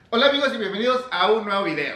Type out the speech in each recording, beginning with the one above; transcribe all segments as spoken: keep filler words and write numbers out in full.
Hola amigos y bienvenidos a un nuevo video.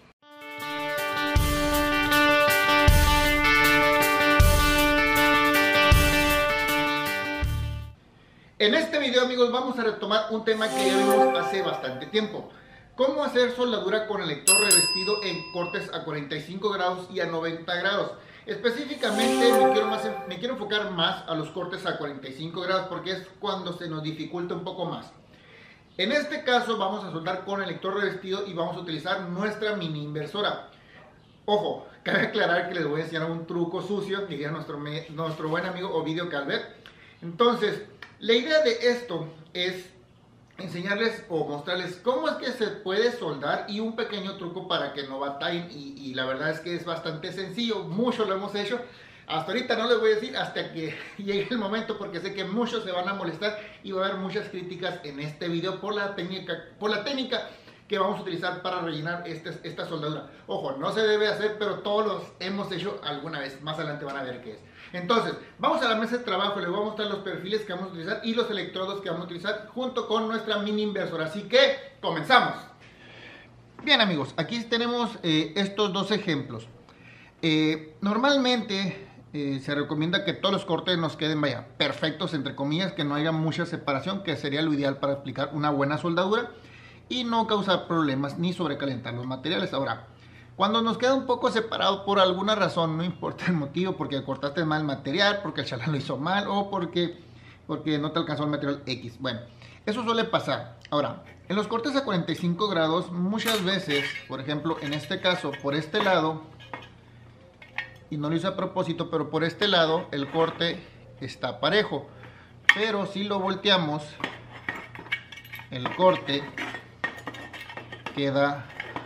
En este video, amigos, vamos a retomar un tema que ya vimos hace bastante tiempo. Cómo hacer soldadura con electrodo revestido en cortes a cuarenta y cinco grados y a noventa grados. Específicamente me quiero, más, me quiero enfocar más a los cortes a cuarenta y cinco grados porque es cuando se nos dificulta un poco más. En este caso vamos a soldar con electrodo revestido y vamos a utilizar nuestra mini inversora. Ojo, cabe aclarar que les voy a enseñar un truco sucio, diría nuestro, nuestro buen amigo Ovidio Calvet. Entonces, la idea de esto es enseñarles o mostrarles cómo es que se puede soldar y un pequeño truco para que no batallen y, y la verdad es que es bastante sencillo, mucho lo hemos hecho. Hasta ahorita no les voy a decir hasta que llegue el momento porque sé que muchos se van a molestar y va a haber muchas críticas en este video por la técnica, por la técnica que vamos a utilizar para rellenar este, esta soldadura. Ojo, no se debe hacer, pero todos los hemos hecho alguna vez. Más adelante van a ver qué es. Entonces, vamos a la mesa de trabajo. Les voy a mostrar los perfiles que vamos a utilizar y los electrodos que vamos a utilizar junto con nuestra mini inversora. Así que, comenzamos. Bien amigos, aquí tenemos eh, estos dos ejemplos. Eh, normalmente eh, se recomienda que todos los cortes nos queden, vaya, perfectos, entre comillas, que no haya mucha separación, que sería lo ideal para aplicar una buena soldadura y no causar problemas ni sobrecalentar los materiales. Ahora, cuando nos queda un poco separado por alguna razón, no importa el motivo, porque cortaste mal el material, porque el chalán lo hizo mal o porque, porque no te alcanzó el material X. Bueno, eso suele pasar. Ahora, en los cortes a cuarenta y cinco grados, muchas veces, por ejemplo, en este caso, por este lado, y no lo hice a propósito, pero por este lado el corte está parejo. Pero si lo volteamos, el corte queda,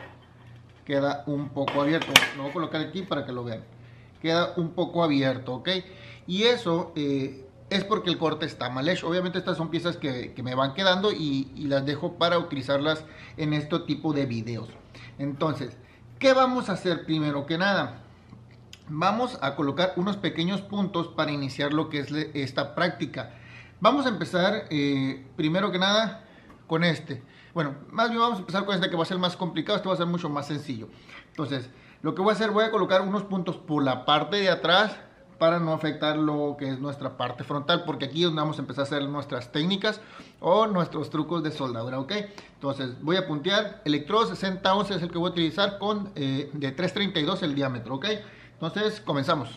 queda un poco abierto. Lo voy a colocar aquí para que lo vean. Queda un poco abierto, ¿ok? Y eso eh, es porque el corte está mal hecho. Obviamente estas son piezas que, que me van quedando y, y las dejo para utilizarlas en este tipo de videos. Entonces, ¿qué vamos a hacer primero que nada? Vamos a colocar unos pequeños puntos para iniciar lo que es esta práctica. Vamos a empezar eh, primero que nada con este. Bueno, más bien vamos a empezar con este que va a ser más complicado. Este va a ser mucho más sencillo. Entonces, lo que voy a hacer, voy a colocar unos puntos por la parte de atrás para no afectar lo que es nuestra parte frontal, porque aquí es donde vamos a empezar a hacer nuestras técnicas o nuestros trucos de soldadura, ¿ok? Entonces, voy a puntear. Electrodo sesenta once es el que voy a utilizar con eh, de tres treinta y dos el diámetro, ¿ok? Entonces, comenzamos.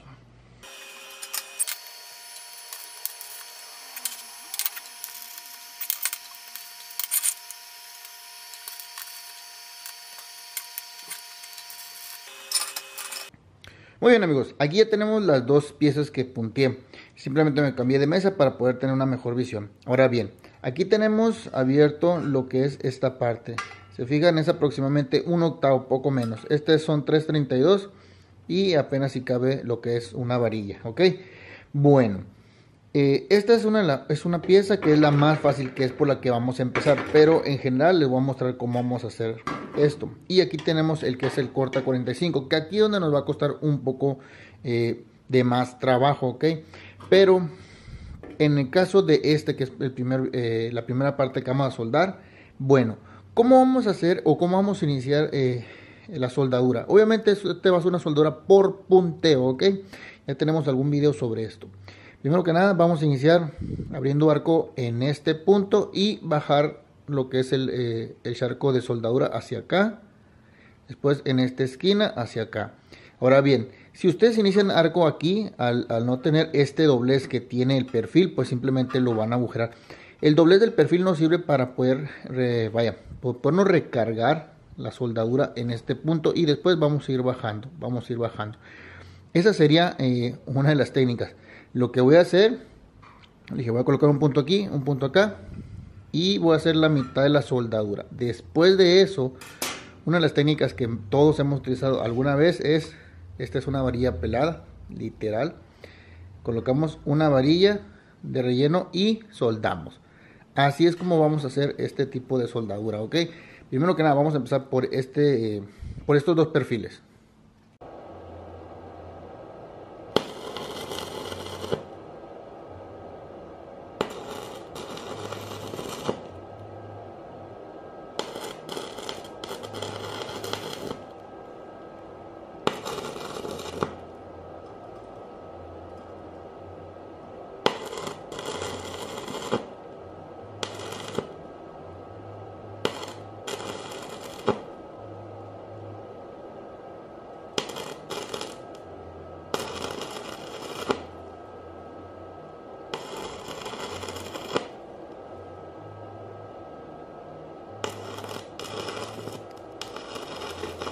Muy bien amigos, aquí ya tenemos las dos piezas que punteé. Simplemente me cambié de mesa para poder tener una mejor visión. Ahora bien, aquí tenemos abierto lo que es esta parte. Se fijan, es aproximadamente un octavo, poco menos. Este son tres treinta y dos y apenas si cabe lo que es una varilla, ¿ok? Bueno, eh, esta es una, es una pieza que es la más fácil, que es por la que vamos a empezar. Pero en general les voy a mostrar cómo vamos a hacer esto. Y aquí tenemos el que es el corte a cuarenta y cinco, que aquí es donde nos va a costar un poco eh, de más trabajo, ¿ok? Pero en el caso de este, que es el primer, eh, la primera parte que vamos a soldar, bueno, ¿cómo vamos a hacer o cómo vamos a iniciar eh, la soldadura? Obviamente este va a ser una soldadura por punteo, ¿ok? Ya tenemos algún video sobre esto. Primero que nada vamos a iniciar abriendo arco en este punto y bajar lo que es el, eh, el charco de soldadura hacia acá. Después en esta esquina hacia acá. Ahora bien, si ustedes inician arco aquí, al, al no tener este doblez que tiene el perfil, pues simplemente lo van a agujerar. El doblez del perfil nos sirve para poder, eh, vaya, podernos recargar la soldadura en este punto y después vamos a ir bajando, vamos a ir bajando. Esa sería eh, una de las técnicas. Lo que voy a hacer, dije, voy a colocar un punto aquí, un punto acá y voy a hacer la mitad de la soldadura. Después de eso, una de las técnicas que todos hemos utilizado alguna vez es, esta es una varilla pelada, literal. Colocamos una varilla de relleno y soldamos. Así es como vamos a hacer este tipo de soldadura, ¿ok? Primero que nada vamos a empezar por, este, eh, por estos dos perfiles.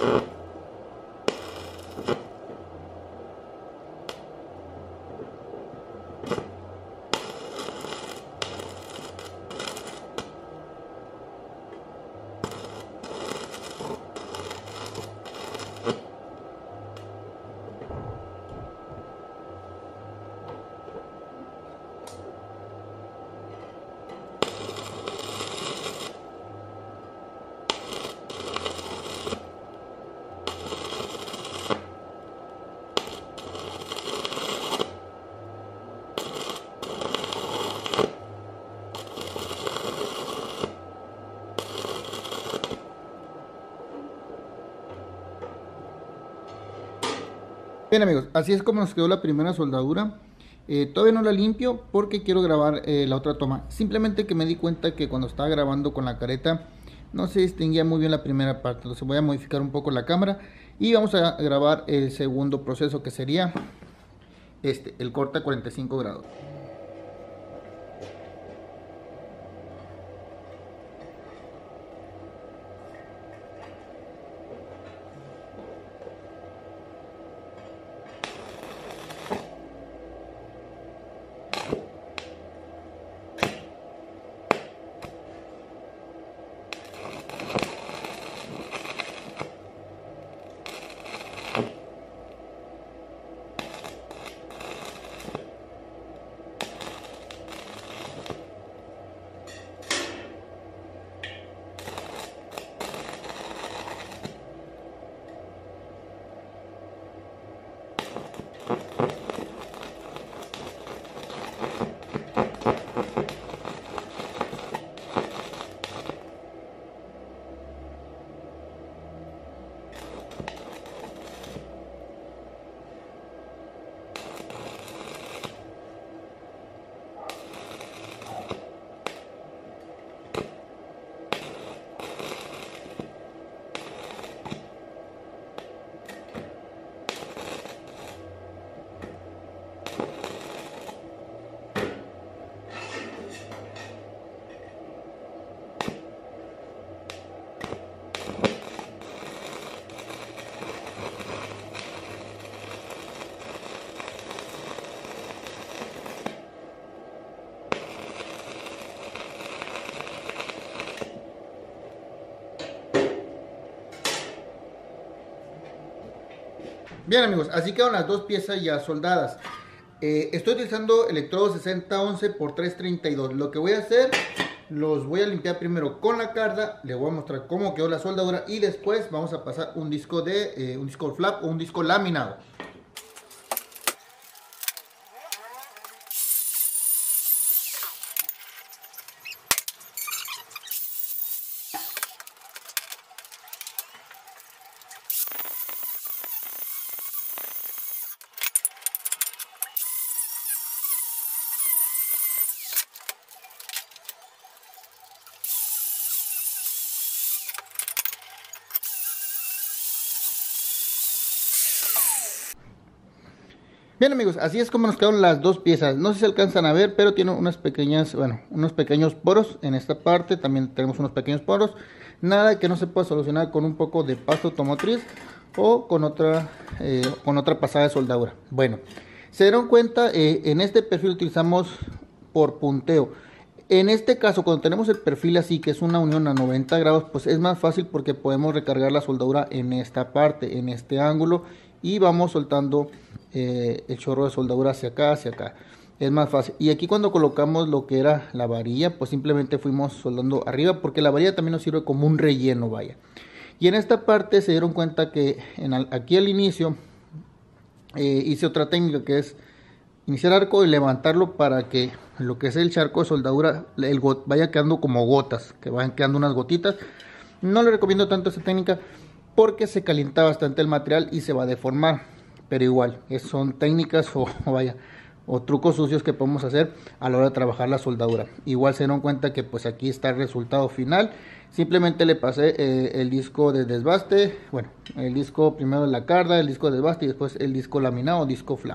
Bien amigos, así es como nos quedó la primera soldadura. eh, Todavía no la limpio porque quiero grabar eh, la otra toma. Simplemente que me di cuenta que cuando estaba grabando con la careta no se distinguía muy bien la primera parte. Entonces voy a modificar un poco la cámara y vamos a grabar el segundo proceso, que sería este, el corte a cuarenta y cinco grados. Bien amigos, así quedan las dos piezas ya soldadas. eh, Estoy utilizando electrodos sesenta once por trescientos treinta y dos. Lo que voy a hacer, los voy a limpiar primero con la carda. Les voy a mostrar cómo quedó la soldadura y después vamos a pasar un disco de eh, un disco flap o un disco laminado. Bien amigos, así es como nos quedaron las dos piezas. No sé si se alcanzan a ver, pero tiene unas pequeñas, bueno, unos pequeños poros en esta parte. También tenemos unos pequeños poros. Nada que no se pueda solucionar con un poco de pasta automotriz o con otra, eh, con otra pasada de soldadura. Bueno, se dieron cuenta, eh, en este perfil utilizamos por punteo. En este caso, cuando tenemos el perfil así, que es una unión a noventa grados, pues es más fácil porque podemos recargar la soldadura en esta parte, en este ángulo, y vamos soltando eh, el chorro de soldadura hacia acá, hacia acá. Es más fácil. Y aquí cuando colocamos lo que era la varilla, pues simplemente fuimos soldando arriba, porque la varilla también nos sirve como un relleno, vaya. Y en esta parte se dieron cuenta que en al, aquí al inicio eh, hice otra técnica, que es iniciar arco y levantarlo para que lo que es el charco de soldadura el vaya quedando como gotas, que vayan quedando unas gotitas. No le recomiendo tanto esta técnica porque se calienta bastante el material y se va a deformar, pero igual son técnicas o, o vaya o trucos sucios que podemos hacer a la hora de trabajar la soldadura. Igual se dieron cuenta que pues aquí está el resultado final. Simplemente le pasé eh, el disco de desbaste, bueno, el disco primero de la carda, el disco de desbaste y después el disco laminado, disco flap.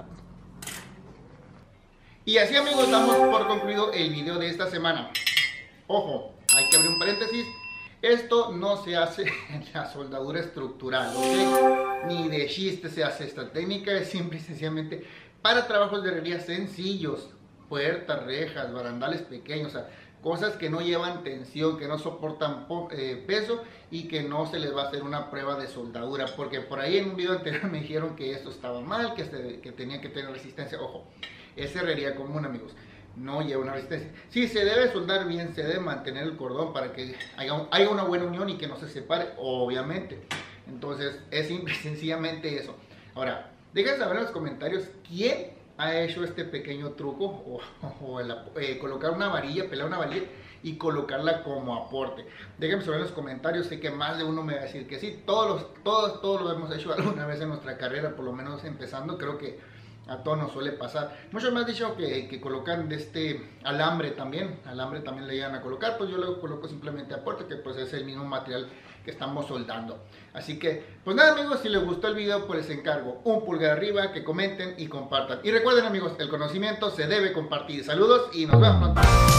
Y así amigos, damos por concluido el video de esta semana. Ojo, hay que abrir un paréntesis. Esto no se hace en la soldadura estructural, ¿ok? Ni de chiste se hace esta técnica, es simple y sencillamente para trabajos de herrería sencillos, puertas, rejas, barandales pequeños, o sea, cosas que no llevan tensión, que no soportan eh, peso y que no se les va a hacer una prueba de soldadura, porque por ahí en un video anterior me dijeron que esto estaba mal, que, se, que tenía que tener resistencia. Ojo, es herrería común, amigos, no lleva una resistencia. Sí, se debe soldar bien, se debe mantener el cordón para que haya, haya una buena unión y que no se separe, obviamente. Entonces es simple, sencillamente eso. Ahora, déjenme saber en los comentarios quién ha hecho este pequeño truco o, o el, eh, colocar una varilla, pelar una varilla y colocarla como aporte. Déjenme saber en los comentarios, sé que más de uno me va a decir que sí. Todos los, todos, todos lo hemos hecho alguna vez en nuestra carrera, por lo menos empezando, creo que a todos nos suele pasar. Muchos me han dicho que, que colocan de este alambre también, alambre también le llegan a colocar, pues yo lo coloco simplemente aporte, que pues es el mismo material que estamos soldando. Así que, pues nada amigos, si les gustó el video, pues les encargo un pulgar arriba, que comenten y compartan. Y recuerden amigos, el conocimiento se debe compartir. Saludos y nos vemos pronto.